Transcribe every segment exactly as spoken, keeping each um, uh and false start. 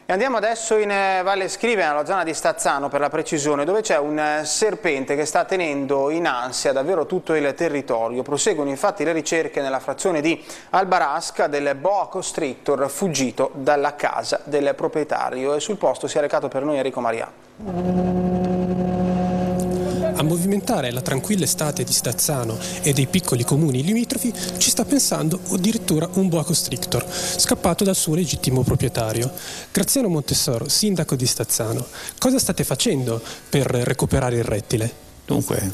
E andiamo adesso in Valle Scrivia, nella zona di Stazzano per la precisione, dove c'è un serpente che sta tenendo in ansia davvero tutto il territorio. Proseguono infatti le ricerche nella frazione di Albarasca del boa constrictor fuggito dalla casa del proprietario, e sul posto si è recato per noi Enrico Maria. A movimentare la tranquilla estate di Stazzano e dei piccoli comuni limitrofi ci sta pensando addirittura un boa constrictor, scappato dal suo legittimo proprietario. Graziano Montessoro, sindaco di Stazzano, cosa state facendo per recuperare il rettile? Dunque,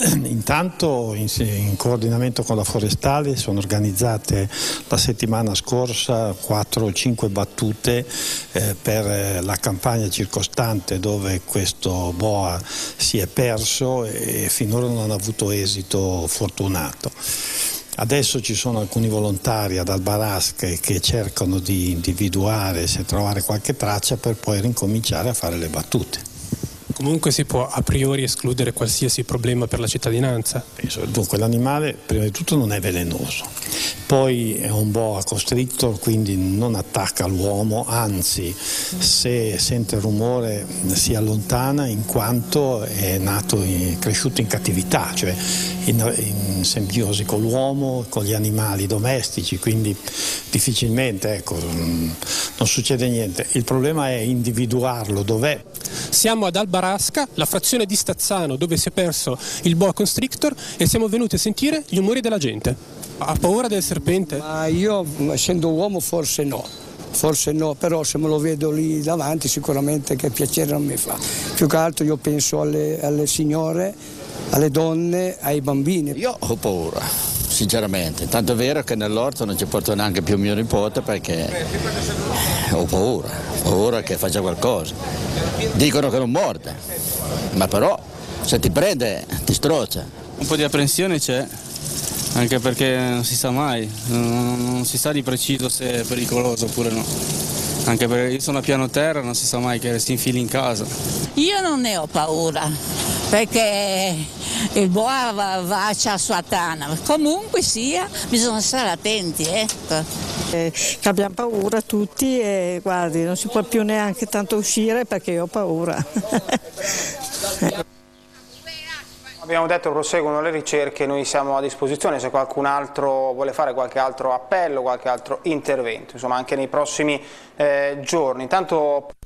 intanto in, in coordinamento con la Forestale sono organizzate la settimana scorsa quattro o cinque battute eh, per la campagna circostante dove questo boa si è perso e finora non ha avuto esito fortunato. Adesso ci sono alcuni volontari ad Albarasca che cercano di individuare se trovare qualche traccia per poi ricominciare a fare le battute. Comunque si può a priori escludere qualsiasi problema per la cittadinanza? Penso, dunque l'animale prima di tutto non è velenoso, poi è un boa constrictor, quindi non attacca l'uomo, anzi se sente il rumore si allontana in quanto è nato, è cresciuto in cattività, cioè in, in simbiosi con l'uomo, con gli animali domestici, quindi difficilmente ecco, non succede niente. Il problema è individuarlo, dov'è. Siamo ad Albarasca, la frazione di Stazzano dove si è perso il boa constrictor, e siamo venuti a sentire gli umori della gente. Ha paura del serpente? Ma io, essendo uomo, forse no. Forse no, però se me lo vedo lì davanti sicuramente che piacere non mi fa. Più che altro io penso alle, alle signore, alle donne, ai bambini. Io ho paura, sinceramente, tanto è vero che nell'orto non ci porto neanche più mio nipote perché ho paura, ho paura che faccia qualcosa. Dicono che non morde, ma però se ti prende ti strozza. Un po' di apprensione c'è, anche perché non si sa mai, non, non si sa di preciso se è pericoloso oppure no. Anche perché io sono a piano terra, non si sa mai che si infili in casa. Io non ne ho paura, perché il boa va, va a sua tana. Comunque sia, bisogna stare attenti, ecco. Eh, che abbiamo paura tutti e guardi, non si può più neanche tanto uscire perché io ho paura. Abbiamo detto proseguono le ricerche, noi siamo a disposizione se qualcun altro vuole fare qualche altro appello, qualche altro intervento, insomma anche nei prossimi eh, giorni. Intanto